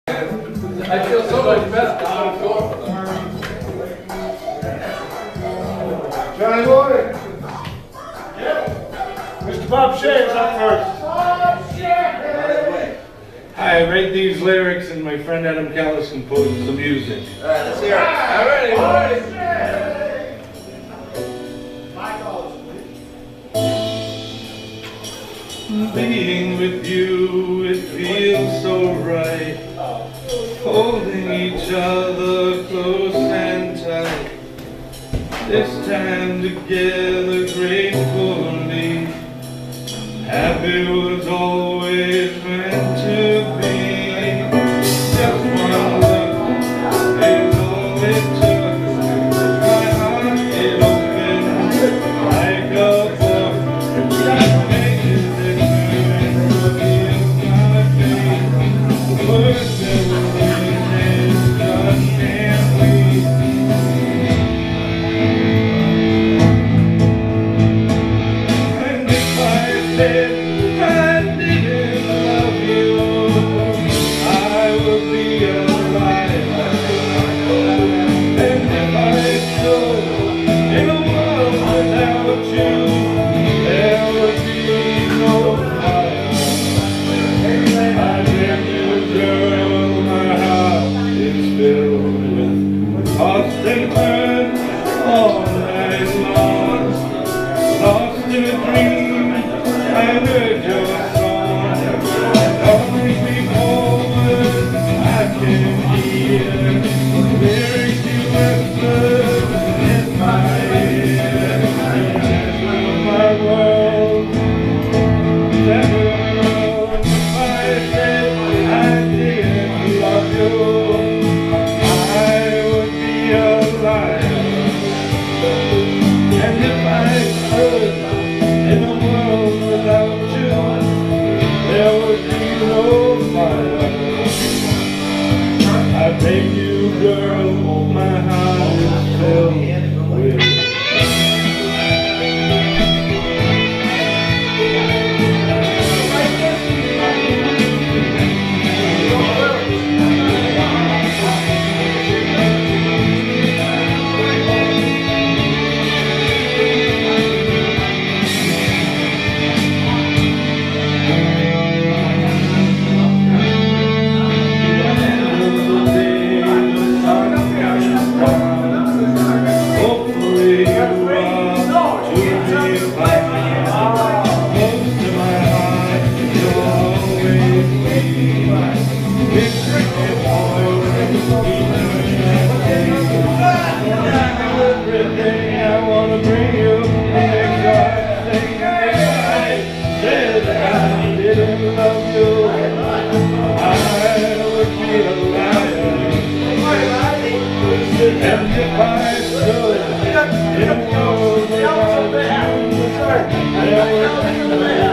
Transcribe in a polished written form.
I feel so much better out of door. Johnny Boy. Mr. Bob Shea is up first. Bob Shea! I write these lyrics and my friend Adam Callis composes the music. All right, let's hear it. All ready. Being with you, it feels so right. Holding each other close and tight. This time together gratefully. Happy was always meant to be. Just one look is all it took. My heart it opened like a book. Pages that turn to reveal my face. Words that were written just can't read. And if I said I didn't love you, I would be a liar. And if I stood in a world without you, there would be no fire. I beg you, girl, my heart is filled with tossed and turned all night long. Lost in a dream, I heard your song. Calling me forward, I can hear lyrics you whispered in my ear. My world, never world. If I said I didn't love you, I would be a liar. And if I stood in a world without you, there would be no fire. I beg you, girl, my heart is filled with and if I stood in a world without you, there would be no